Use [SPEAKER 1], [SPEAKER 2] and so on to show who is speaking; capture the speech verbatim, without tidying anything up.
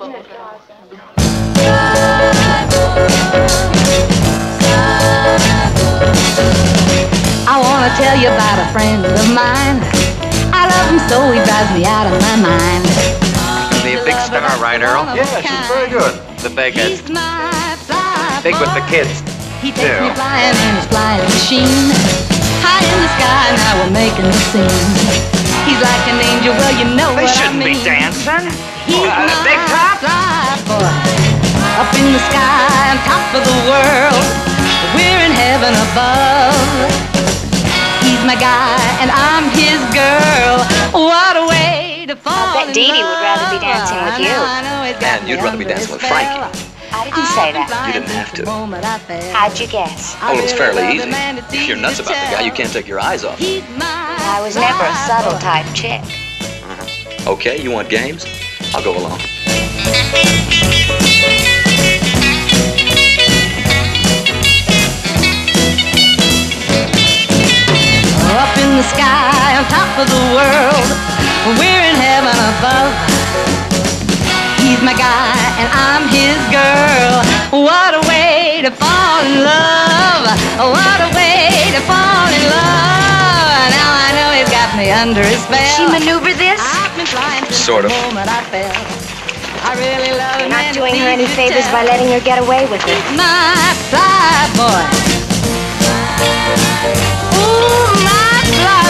[SPEAKER 1] I want to tell you about a friend of mine. I love him so he drives me out of my mind.
[SPEAKER 2] The big star, right, Earl?
[SPEAKER 3] Yeah, she's very good.
[SPEAKER 2] The biggest. Big with the kids.
[SPEAKER 1] He takes me flying in his flying machine. High in the sky, now we're making a scene. He's like an angel, well, you know
[SPEAKER 2] They
[SPEAKER 1] what I
[SPEAKER 2] shouldn't
[SPEAKER 1] mean.
[SPEAKER 2] be dancing.
[SPEAKER 1] He's
[SPEAKER 2] Uh,
[SPEAKER 1] my
[SPEAKER 2] big top?
[SPEAKER 1] fly boy. Up in the sky, on top of the world. We're in heaven above. He's my guy, and I'm his girl. What a way to fall
[SPEAKER 4] I bet Dee Dee would rather be dancing with you.
[SPEAKER 2] And you'd rather be dancing with Frankie.
[SPEAKER 4] I didn't say that.
[SPEAKER 2] You didn't have to.
[SPEAKER 4] How'd you guess?
[SPEAKER 2] Oh, it was fairly easy. If you're nuts about the guy, you can't take your eyes off him.
[SPEAKER 4] I was never a subtle type chick.
[SPEAKER 2] Uh-huh. Okay, you want games? I'll go along.
[SPEAKER 1] Up in the sky, on top of the world, we're in heaven above. He's my guy, and I'm his girl. What a way to fall in love. What a way to fall in love. Now I know he's got me under his spell.
[SPEAKER 4] Did she maneuver this?
[SPEAKER 1] I've been flying since
[SPEAKER 2] Sort of.
[SPEAKER 1] the moment I fell. I really love
[SPEAKER 4] You're
[SPEAKER 1] him,
[SPEAKER 4] not
[SPEAKER 1] and
[SPEAKER 4] doing
[SPEAKER 1] it's
[SPEAKER 4] her any
[SPEAKER 1] easy to
[SPEAKER 4] favors
[SPEAKER 1] tell.
[SPEAKER 4] by letting her get away with it.
[SPEAKER 1] He's my fly boy. Ooh, my fly